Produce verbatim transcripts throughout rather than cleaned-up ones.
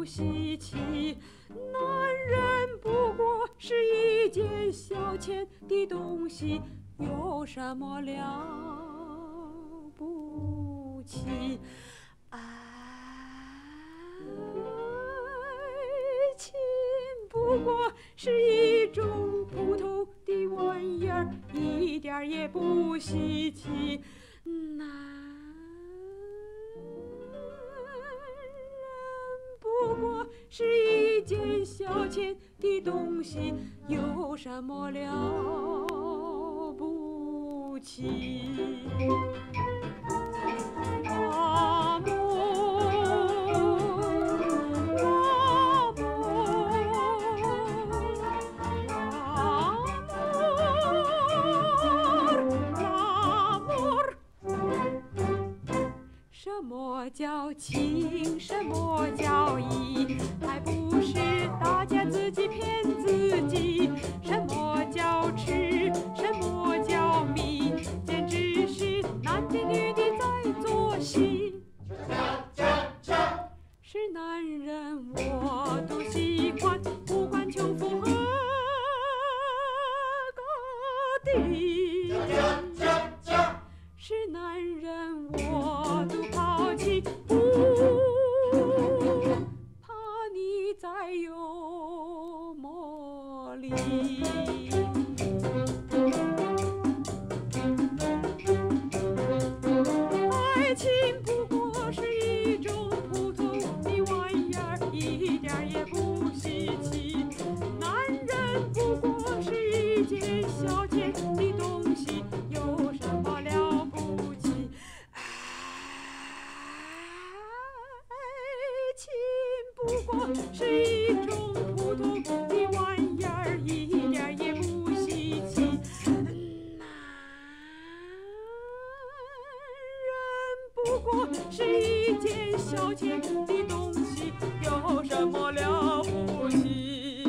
不稀奇。男人不过是一件小钱的东西，有什么了不起？爱情不过是一种普通的玩意儿，一点也不稀奇。男人不过是一件小钱的东西，有什么了不起？阿莫，阿莫，阿莫，什么叫情？什么叫义？还不是大家自己骗自己。什么叫痴？什么叫迷？简直是男的女的在做戏。是男人我都喜欢，不管穷富和高低。是男人我都抛弃，不怕你再有魔力。爱情不过是一种普通的玩意儿，一点也不稀奇。男人不过是一件小钱的东西，有什么了不起？爱情不过是一种普通的玩意儿，一点也不稀奇。不过是一件小钱的东西，有什么了不起？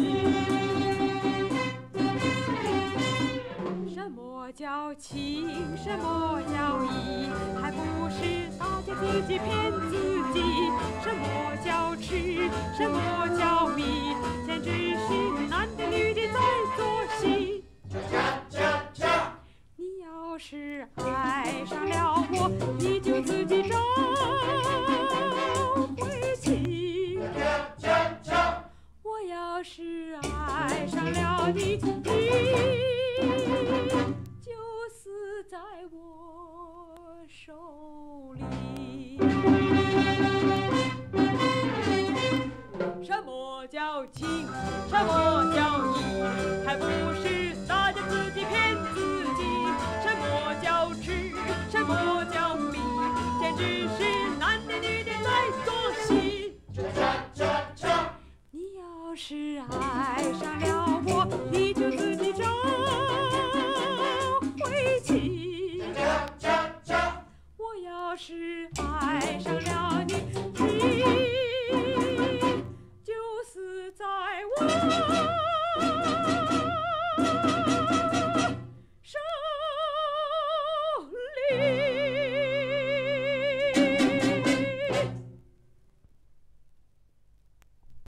什么叫情？什么叫义？还不是大家自己骗自己。什么叫痴？什么叫迷？简直是